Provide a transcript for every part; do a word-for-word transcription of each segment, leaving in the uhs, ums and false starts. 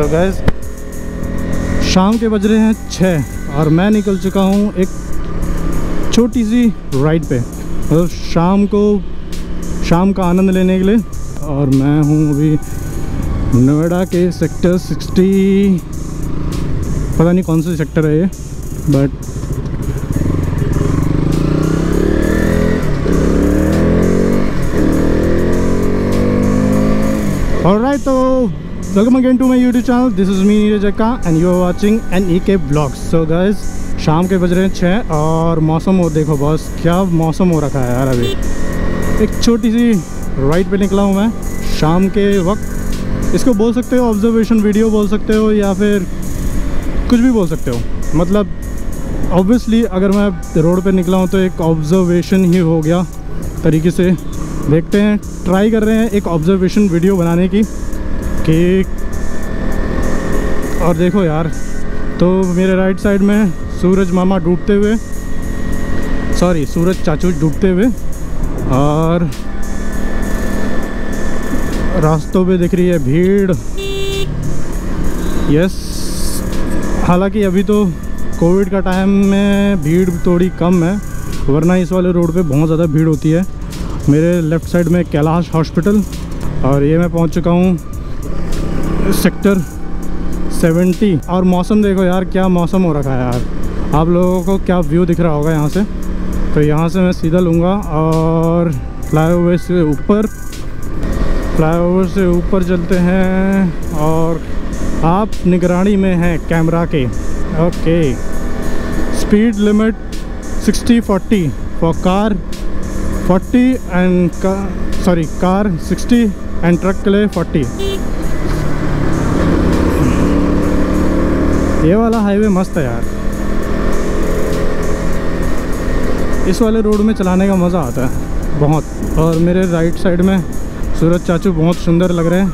So guys शाम के बज रहे हैं छः और मैं निकल चुका हूँ एक छोटी सी राइड पे, मतलब शाम को शाम का आनंद लेने के लिए। और मैं हूँ अभी नोएडा के सेक्टर सिक्सटी, पता नहीं कौन सा सेक्टर है ये, बट ऑलराइट। तो welcome again to my YouTube channel, this is me Neeraj Akka and you are watching N E K blogs. So guys शाम के बज रहे हैं छः और मौसम हो देखो बॉस, क्या मौसम हो रखा है यार। अभी एक छोटी सी राइड पे निकला हूँ मैं शाम के वक्त। इसको बोल सकते हो ऑब्जर्वेशन वीडियो बोल सकते हो या फिर कुछ भी बोल सकते हो। मतलब ऑब्वियसली अगर मैं रोड पे निकला हूँ तो एक ऑब्जर्वेशन ही हो गया तरीके से। देखते हैं, ट्राई कर रहे हैं एक ऑब्जर्वेशन वीडियो बनाने की कि और देखो यार, तो मेरे राइट साइड में सूरज मामा डूबते हुए, सॉरी सूरज चाचू डूबते हुए, और रास्तों पे दिख रही है भीड़। यस, हालांकि अभी तो कोविड का टाइम में भीड़ थोड़ी कम है, वरना इस वाले रोड पे बहुत ज़्यादा भीड़ होती है। मेरे लेफ़्ट साइड में कैलाश हॉस्पिटल और ये मैं पहुंच चुका हूं सेक्टर सेवेंटी। और मौसम देखो यार, क्या मौसम हो रखा है यार। आप लोगों को क्या व्यू दिख रहा होगा यहाँ से। तो यहाँ से मैं सीधा लूँगा और फ्लाईओवर से ऊपर फ्लाईओवर से ऊपर चलते हैं और आप निगरानी में हैं कैमरा के। Okay, speed limit sixty forty for car, forty and sorry car sixty and truck के लिए फोर्टी। ये वाला हाईवे मस्त है यार, इस वाले रोड में चलाने का मज़ा आता है बहुत। और मेरे राइट साइड में सूरज चाचू बहुत सुंदर लग रहे हैं।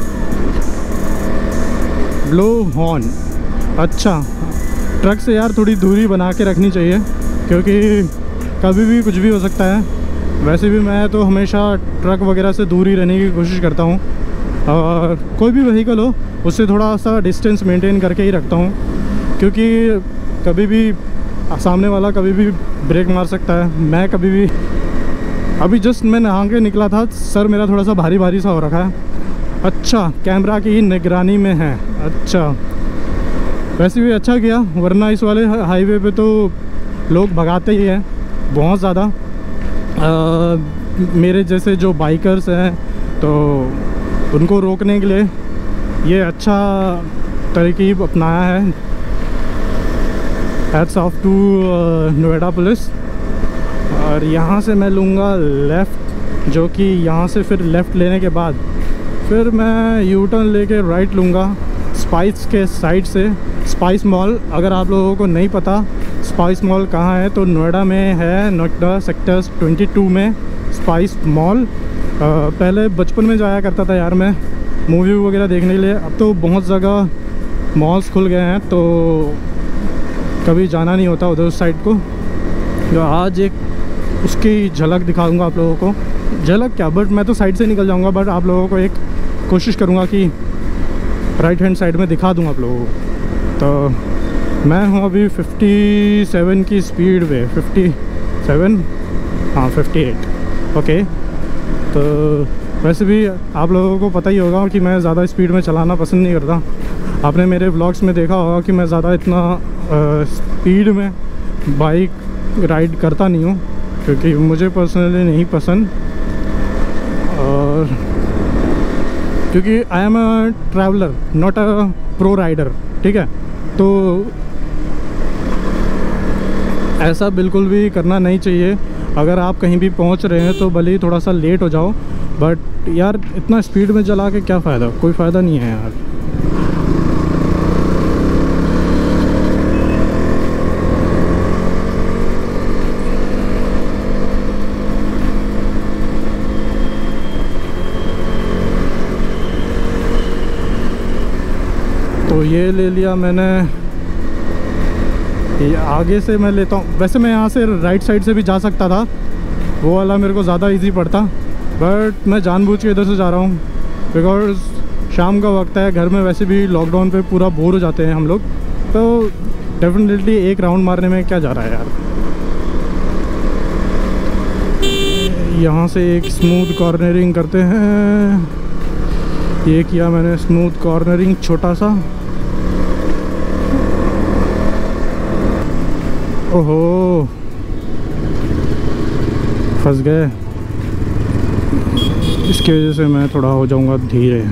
ब्लो हॉर्न, अच्छा ट्रक से यार थोड़ी दूरी बना के रखनी चाहिए क्योंकि कभी भी कुछ भी हो सकता है। वैसे भी मैं तो हमेशा ट्रक वगैरह से दूर ही रहने की कोशिश करता हूँ और कोई भी व्हीकल हो उससे थोड़ा सा डिस्टेंस मेंटेन करके ही रखता हूँ, क्योंकि कभी भी सामने वाला कभी भी ब्रेक मार सकता है। मैं कभी भी, अभी जस्ट मैं नहा के निकला था, सर मेरा थोड़ा सा भारी भारी सा हो रखा है। अच्छा, कैमरा की निगरानी में है। अच्छा, वैसे भी अच्छा किया, वरना इस वाले हाईवे पे तो लोग भगाते ही हैं बहुत ज़्यादा। Uh, मेरे जैसे जो बाइकर्स हैं तो उनको रोकने के लिए ये अच्छा तरकीब अपनाया है। Hats off to Noida police. और यहाँ से मैं लूँगा लेफ़्ट, जो कि यहाँ से फिर लेफ़्ट लेने के बाद फिर मैं यू टर्न लेके राइट लूँगा स्पाइस के साइड से। स्पाइस मॉल, अगर आप लोगों को नहीं पता स्पाइस मॉल कहाँ है तो नोएडा में है, नोएडा सेक्टर ट्वेंटी टू में स्पाइस मॉल। पहले बचपन में जाया करता था यार मैं मूवी वगैरह देखने के लिए। अब तो बहुत जगह मॉल्स खुल गए हैं तो कभी जाना नहीं होता उधर उस साइड को। तो आज एक उसकी झलक दिखा दूँगा आप लोगों को। झलक क्या, बट मैं तो साइड से निकल जाऊँगा, बट आप लोगों को एक कोशिश करूँगा कि राइट हैंड साइड में दिखा दूँगा आप लोगों को। तो मैं हूँ अभी फिफ्टी सेवन की स्पीड पे, फिफ्टी सेवन, हाँ फिफ्टी एट। ओके, तो वैसे भी आप लोगों को पता ही होगा कि मैं ज़्यादा स्पीड में चलाना पसंद नहीं करता। आपने मेरे व्लॉग्स में देखा होगा कि मैं ज़्यादा इतना आ, स्पीड में बाइक राइड करता नहीं हूँ, क्योंकि मुझे पर्सनली नहीं पसंद। और क्योंकि I am a traveller not a pro rider, ठीक है। तो ऐसा बिल्कुल भी करना नहीं चाहिए। अगर आप कहीं भी पहुंच रहे हैं तो भले ही थोड़ा सा लेट हो जाओ, बट यार इतना स्पीड में चला के क्या फ़ायदा, कोई फ़ायदा नहीं है यार। तो ये ले लिया मैंने, ये आगे से मैं लेता हूँ। वैसे मैं यहाँ से राइट साइड से भी जा सकता था, वो वाला मेरे को ज़्यादा इजी पड़ता, बट मैं जानबूझ के इधर से जा रहा हूँ बिकॉज शाम का वक्त है, घर में वैसे भी लॉकडाउन पे पूरा बोर हो जाते हैं हम लोग, तो डेफिनेटली एक राउंड मारने में क्या जा रहा है यार। यहाँ से एक स्मूथ कॉर्नरिंग करते हैं। ये किया मैंने स्मूथ कॉर्नरिंग छोटा सा। ओहो फंस गए, इसकी वजह से मैं थोड़ा हो जाऊंगा धीरे।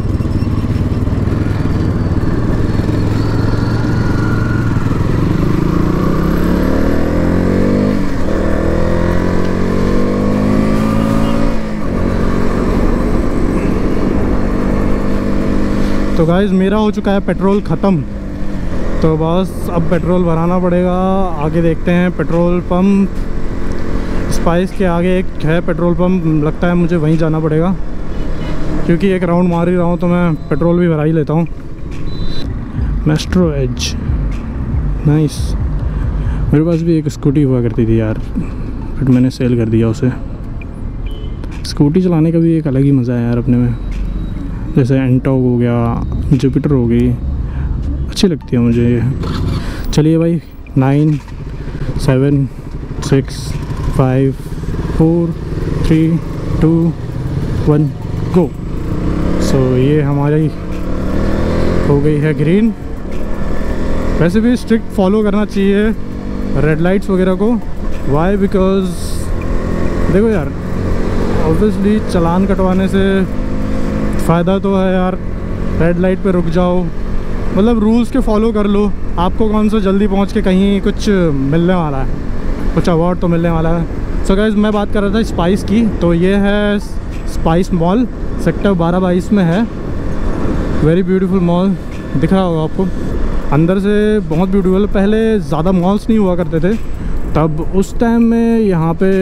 तो गाइस मेरा हो चुका है पेट्रोल ख़त्म, तो बस अब पेट्रोल भराना पड़ेगा। आगे देखते हैं पेट्रोल पंप, स्पाइस के आगे एक है पेट्रोल पंप, लगता है मुझे वहीं जाना पड़ेगा, क्योंकि एक राउंड मार ही रहा हूँ तो मैं पेट्रोल भी भरा ही लेता हूँ। Maestro edge nice. मेरे पास भी एक स्कूटी हुआ करती थी यार, बट मैंने सेल कर दिया उसे। स्कूटी चलाने का भी एक अलग ही मज़ा है यार अपने में, जैसे एंटॉग हो गया, जुपिटर हो गई, अच्छी लगती है मुझे ये। चलिए भाई, nine seven six five four three two one go. So ये हमारी हो गई है ग्रीन। वैसे भी स्ट्रिक्ट फॉलो करना चाहिए रेड लाइट्स वगैरह को। वाई? बिकॉज देखो यार, ऑब्वियसली चालान कटवाने से फ़ायदा तो है यार, रेड लाइट पे रुक जाओ, मतलब रूल्स के फॉलो कर लो। आपको कौन सा जल्दी पहुंच के कहीं कुछ मिलने वाला है, कुछ अवार्ड तो मिलने वाला है। सो गाइस मैं बात कर रहा था स्पाइस की, तो ये है स्पाइस मॉल, सेक्टर बारह बाईस में है। वेरी ब्यूटीफुल मॉल, दिख रहा होगा आपको, अंदर से बहुत ब्यूटीफुल। पहले ज़्यादा मॉल्स नहीं हुआ करते थे, तब उस टाइम में यहाँ पे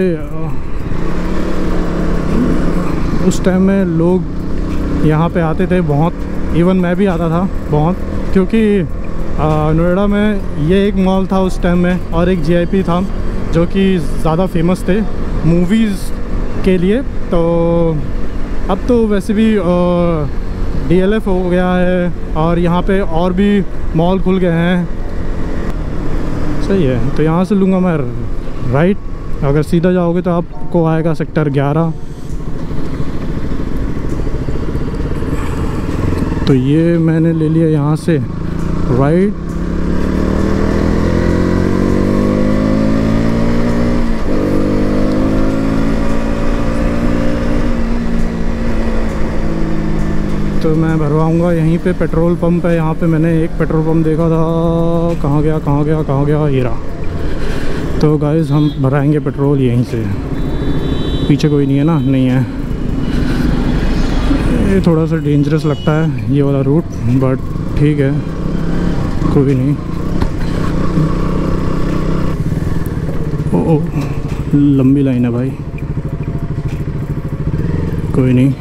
उस टाइम में लोग यहाँ पे आते थे बहुत, इवन मैं भी आता था बहुत, क्योंकि नोएडा में ये एक मॉल था उस टाइम में, और एक जी आई पी था जो कि ज़्यादा फेमस थे मूवीज़ के लिए। तो अब तो वैसे भी डी एल एफ हो गया है, और यहाँ पे और भी मॉल खुल गए हैं। सही है, तो यहाँ से लूँगा मैं राइट। अगर सीधा जाओगे तो आपको आएगा सेक्टर ग्यारह। तो ये मैंने ले लिया यहाँ से राइट। तो मैं भरवाऊँगा यहीं पे, पेट्रोल पंप है यहाँ पे। मैंने एक पेट्रोल पंप देखा था, कहाँ गया कहाँ गया कहाँ गया ये रहा। तो गाइस हम भराएंगे पेट्रोल यहीं से। पीछे कोई नहीं है ना? नहीं है। ये थोड़ा सा डेंजरस लगता है ये वाला रूट, बट ठीक है, कोई नहीं। ओ, ओ लंबी लाइन है भाई, कोई नहीं।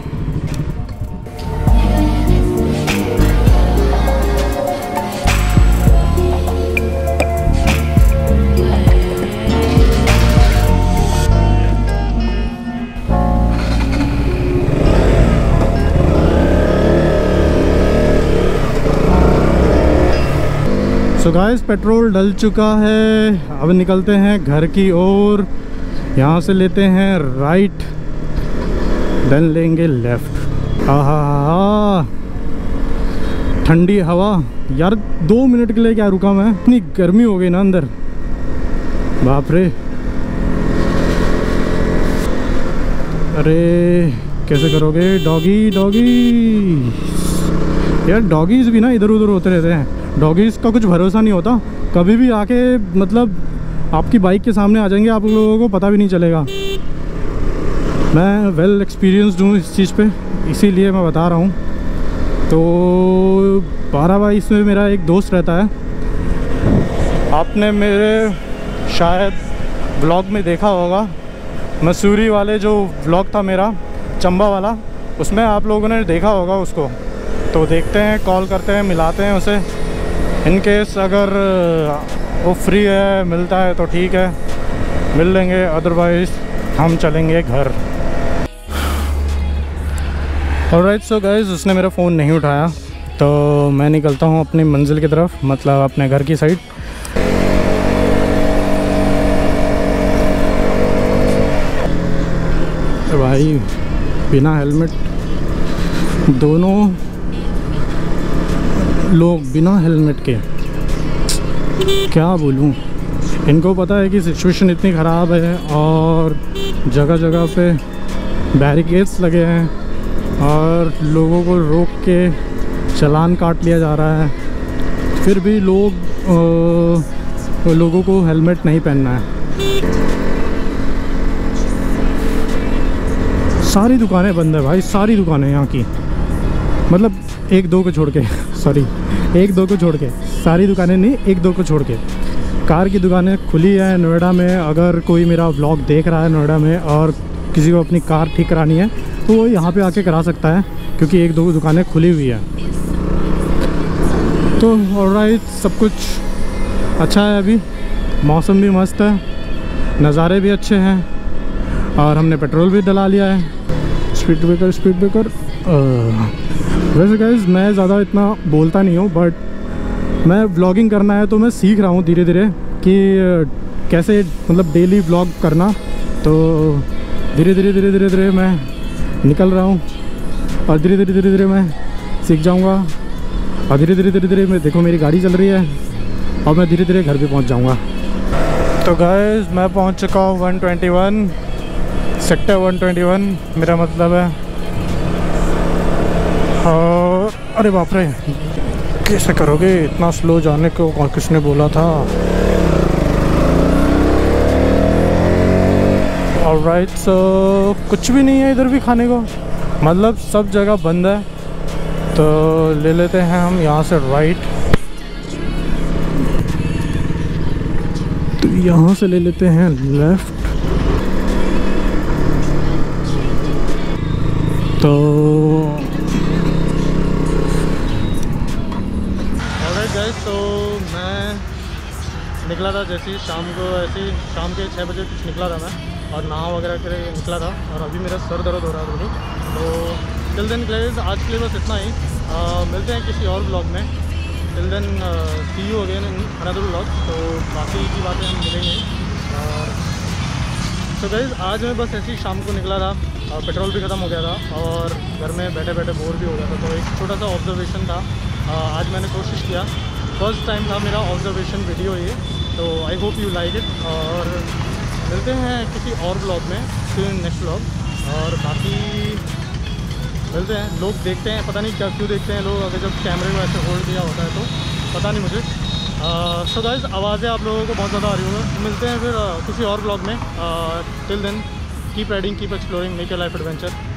सो गाइस पेट्रोल डल चुका है, अब निकलते हैं घर की ओर। यहाँ से लेते हैं राइट, देन लेंगे लेफ्ट। आहा ठंडी हवा यार, दो मिनट के लिए क्या रुका मैं, इतनी गर्मी हो गई ना अंदर, बाप रे। अरे कैसे करोगे डॉगी? डॉगी यार, डॉगीज भी ना इधर उधर होते रहते हैं। डॉगीज़ का कुछ भरोसा नहीं होता, कभी भी आके मतलब आपकी बाइक के सामने आ जाएंगे, आप लोगों को पता भी नहीं चलेगा। मैं वेल एक्सपीरियंस्ड हूँ इस चीज़ पे, इसीलिए मैं बता रहा हूँ। तो बारह बाईस में मेरा एक दोस्त रहता है, आपने मेरे शायद ब्लॉग में देखा होगा, मसूरी वाले जो ब्लॉग था मेरा, चंबा वाला, उसमें आप लोगों ने देखा होगा उसको। तो देखते हैं, कॉल करते हैं, मिलाते हैं उसे। इन केस अगर वो फ्री है, मिलता है तो ठीक है, मिल लेंगे, अदरवाइज़ हम चलेंगे घर। ऑलराइट सो गाइस, उसने मेरा फ़ोन नहीं उठाया तो मैं निकलता हूँ अपनी मंजिल की तरफ, मतलब अपने घर की साइड। भाई बिना हेलमेट दोनों लोग बिना हेलमेट के, क्या बोलूँ। इनको पता है कि सिचुएशन इतनी ख़राब है और जगह जगह पे बैरिकेड्स लगे हैं और लोगों को रोक के चालान काट लिया जा रहा है, फिर भी लोग आ, लोगों को हेलमेट नहीं पहनना है। सारी दुकानें बंद है भाई, सारी दुकानें यहाँ की, मतलब एक दो को छोड़ के सॉरी एक दो को छोड़ के सारी दुकानें नहीं, एक दो को छोड़ के। कार की दुकानें खुली है नोएडा में। अगर कोई मेरा व्लॉग देख रहा है नोएडा में और किसी को अपनी कार ठीक करानी है तो वो यहाँ पे आके करा सकता है, क्योंकि एक दो दुकानें खुली हुई है। तो ऑलराइट, सब कुछ अच्छा है। अभी मौसम भी मस्त है, नज़ारे भी अच्छे हैं और हमने पेट्रोल भी डला लिया है। स्पीड ब्रेकर स्पीड ब्रेकर वैसे गाइस मैं ज़्यादा इतना बोलता नहीं हूँ, बट मैं व्लॉगिंग करना है तो मैं सीख रहा हूँ धीरे धीरे कि कैसे मतलब डेली व्लॉग करना। तो धीरे धीरे धीरे धीरे धीरे मैं निकल रहा हूँ और धीरे धीरे धीरे धीरे मैं सीख जाऊँगा और धीरे धीरे धीरे धीरे मैं देखो मेरी गाड़ी चल रही है और मैं धीरे धीरे घर पे पहुँच जाऊँगा। तो गाइस मैं पहुँच चुका हूँ one twenty one sector one twenty one, मेरा मतलब है। और अरे बाप रे, कैसे करोगे इतना स्लो जाने को, किसने बोला था। ऑलराइट सो कुछ भी नहीं है इधर भी खाने को, मतलब सब जगह बंद है। तो ले लेते हैं हम यहाँ से राइट, तो यहाँ से ले लेते हैं लेफ़्ट। तो ऑलराइट गाइस, तो मैं निकला था जैसे ही शाम को, ऐसे ही शाम के छः बजे कुछ निकला था मैं और नहा वगैरह कर निकला था और अभी मेरा सर दर्द हो रहा है थोड़ी। तो टिल देन गाइस आज के लिए बस इतना ही। आ, मिलते हैं किसी और ब्लॉग में। Till then see you again in another blog. तो बाकी की बातें हम मिलेंगे। और तो गाइस आज मैं बस ऐसे ही शाम को निकला था और पेट्रोल भी ख़त्म हो गया था और घर में बैठे बैठे बोर भी हो गया था। तो एक छोटा सा ऑब्जर्वेशन था, आ, आज मैंने कोशिश किया, फर्स्ट टाइम था मेरा ऑब्जर्वेशन वीडियो ये। तो I hope you like it और मिलते हैं किसी और ब्लॉग में, फिर नेक्स्ट ब्लॉग। और बाकी मिलते हैं, लोग देखते हैं पता नहीं क्या क्यों देखते हैं लोग, अगर जब कैमरे में ऐसे होल्ड किया होता है तो पता नहीं मुझे। सो गाइस आवाज़ें आप लोगों को बहुत ज़्यादा आ रही होंगी। मिलते हैं फिर uh, किसी और ब्लॉग में। Till then keep riding, keep exploring, make your life adventure.